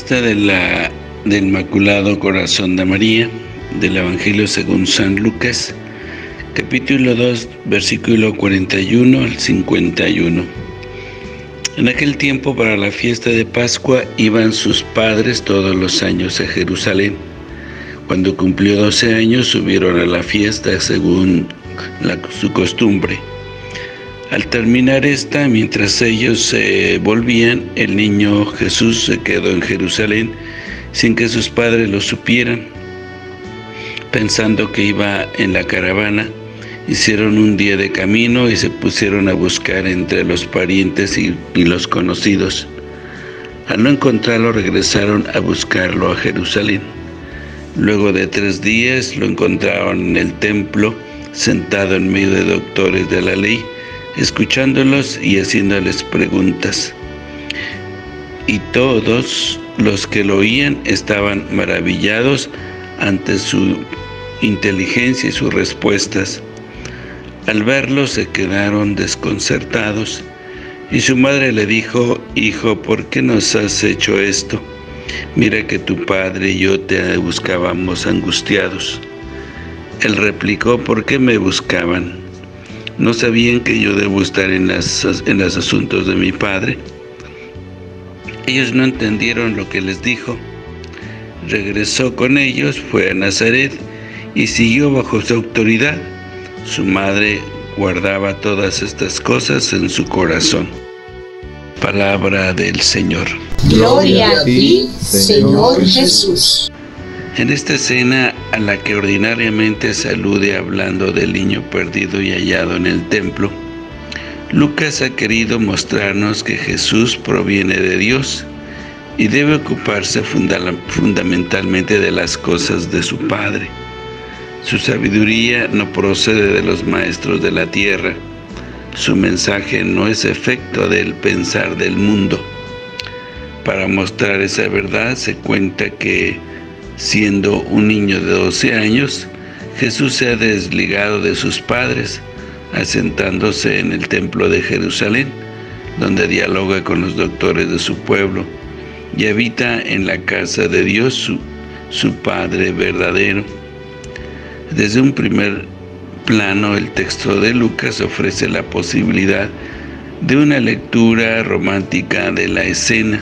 fiesta del Inmaculado Corazón de María, del Evangelio según San Lucas, capítulo 2, versículo 41 al 51. En aquel tiempo, para la fiesta de Pascua, iban sus padres todos los años a Jerusalén. Cuando cumplió 12 años, subieron a la fiesta según su costumbre. Al terminar esta, mientras ellos se volvían, el niño Jesús se quedó en Jerusalén sin que sus padres lo supieran. Pensando que iba en la caravana, hicieron un día de camino y se pusieron a buscar entre los parientes y los conocidos. Al no encontrarlo, regresaron a buscarlo a Jerusalén. Luego de 3 días lo encontraron en el templo, sentado en medio de doctores de la ley, escuchándolos y haciéndoles preguntas. Y todos los que lo oían estaban maravillados ante su inteligencia y sus respuestas. Al verlo se quedaron desconcertados, y su madre le dijo: «Hijo, ¿por qué nos has hecho esto? Mira que tu padre y yo te buscábamos angustiados». Él replicó: «¿Por qué me buscaban? ¿No sabían que yo debo estar en los asuntos de mi padre?». Ellos no entendieron lo que les dijo. Regresó con ellos, fue a Nazaret y siguió bajo su autoridad. Su madre guardaba todas estas cosas en su corazón. Palabra del Señor. Gloria a ti, Señor Jesús. En esta escena, a la que ordinariamente se alude hablando del niño perdido y hallado en el templo, Lucas ha querido mostrarnos que Jesús proviene de Dios y debe ocuparse fundamentalmente de las cosas de su Padre. Su sabiduría no procede de los maestros de la tierra. Su mensaje no es efecto del pensar del mundo. Para mostrar esa verdad, se cuenta que, siendo un niño de 12 años, Jesús se ha desligado de sus padres, asentándose en el templo de Jerusalén, donde dialoga con los doctores de su pueblo, y habita en la casa de Dios, su Padre verdadero. Desde un primer plano, el texto de Lucas ofrece la posibilidad de una lectura romántica de la escena.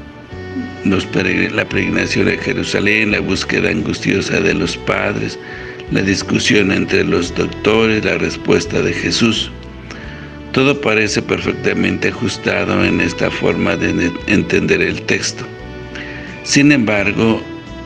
La peregrinación a Jerusalén, la búsqueda angustiosa de los padres, la discusión entre los doctores, la respuesta de Jesús. Todo parece perfectamente ajustado en esta forma de entender el texto. Sin embargo,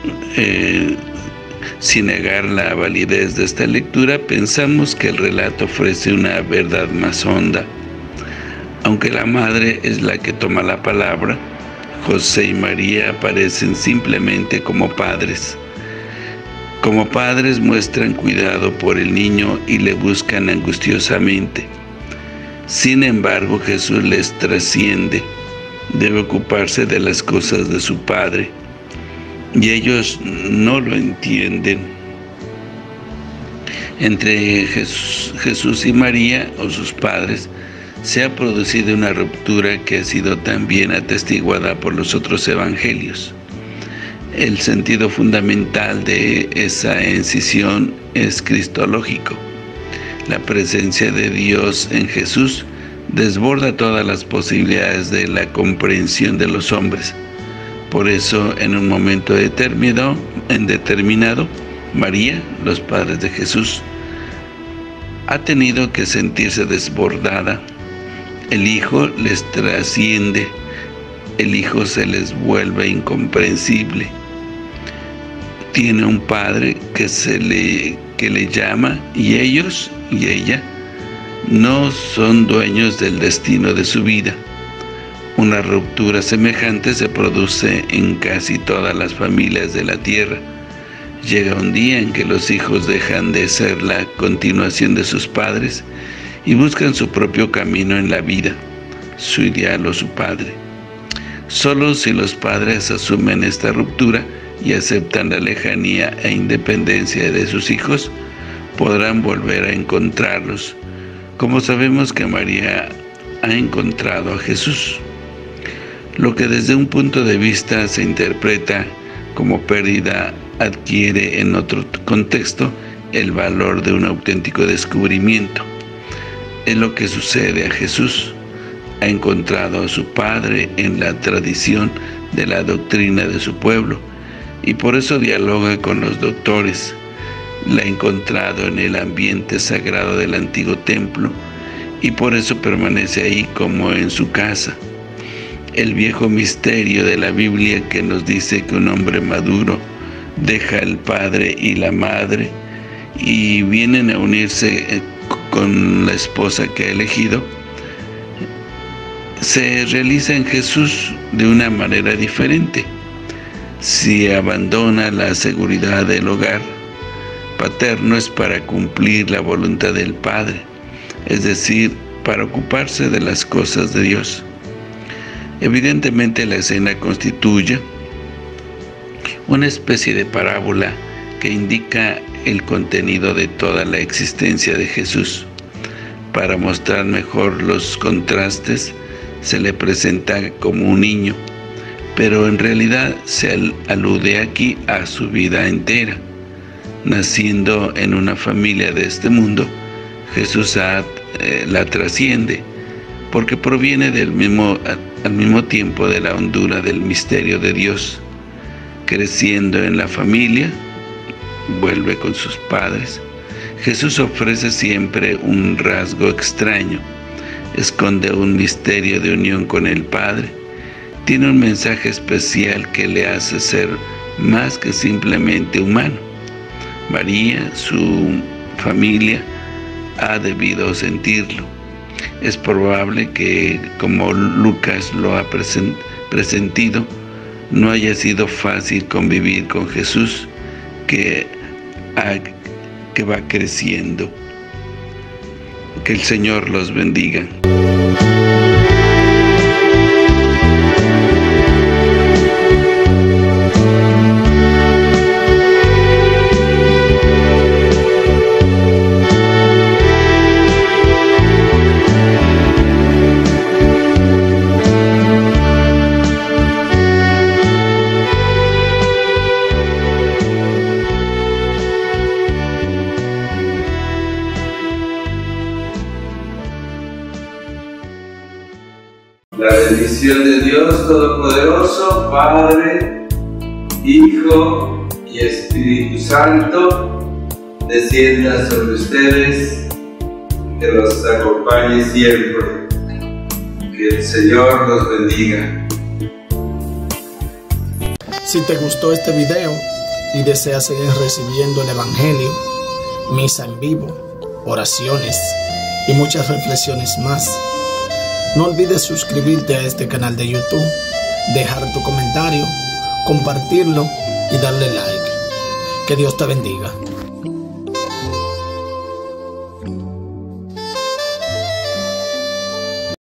sin negar la validez de esta lectura, pensamos que el relato ofrece una verdad más honda. Aunque la madre es la que toma la palabra, José y María aparecen simplemente como padres. Como padres muestran cuidado por el niño y le buscan angustiosamente. Sin embargo, Jesús les trasciende, debe ocuparse de las cosas de su Padre, y ellos no lo entienden. Entre Jesús y María, o sus padres, se ha producido una ruptura que ha sido también atestiguada por los otros evangelios. El sentido fundamental de esa escisión es cristológico. La presencia de Dios en Jesús desborda todas las posibilidades de la comprensión de los hombres. Por eso, en un momento determinado, María, los padres de Jesús, ha tenido que sentirse desbordada. El Hijo les trasciende, el Hijo se les vuelve incomprensible. Tiene un Padre que le llama, y ellos y ella no son dueños del destino de su vida. Una ruptura semejante se produce en casi todas las familias de la tierra. Llega un día en que los hijos dejan de ser la continuación de sus padres y buscan su propio camino en la vida, su ideal o su padre. Solo si los padres asumen esta ruptura y aceptan la lejanía e independencia de sus hijos, podrán volver a encontrarlos, como sabemos que María ha encontrado a Jesús. Lo que desde un punto de vista se interpreta como pérdida adquiere en otro contexto el valor de un auténtico descubrimiento. Es lo que sucede a Jesús. Ha encontrado a su Padre en la tradición de la doctrina de su pueblo y por eso dialoga con los doctores. La ha encontrado en el ambiente sagrado del antiguo templo y por eso permanece ahí como en su casa. El viejo misterio de la Biblia que nos dice que un hombre maduro deja al padre y la madre y vienen a unirse con la esposa que ha elegido, se realiza en Jesús de una manera diferente. Si abandona la seguridad del hogar paterno es para cumplir la voluntad del Padre, es decir, para ocuparse de las cosas de Dios. Evidentemente la escena constituye una especie de parábola que indica el contenido de toda la existencia de Jesús. Para mostrar mejor los contrastes, se le presenta como un niño, pero en realidad se alude aquí a su vida entera. Naciendo en una familia de este mundo, Jesús la trasciende, porque proviene al mismo tiempo de la hondura del misterio de Dios. Creciendo en la familia, vuelve con sus padres. Jesús ofrece siempre un rasgo extraño, esconde un misterio de unión con el Padre, tiene un mensaje especial que le hace ser más que simplemente humano. María, su familia, ha debido sentirlo. Es probable que, como Lucas lo ha presentido, no haya sido fácil convivir con Jesús, que va creciendo. Que el Señor los bendiga. La bendición de Dios Todopoderoso, Padre, Hijo y Espíritu Santo, descienda sobre ustedes, que los acompañe siempre. Que el Señor los bendiga. Si te gustó este video y deseas seguir recibiendo el Evangelio, misa en vivo, oraciones y muchas reflexiones más, no olvides suscribirte a este canal de YouTube, dejar tu comentario, compartirlo y darle like. Que Dios te bendiga.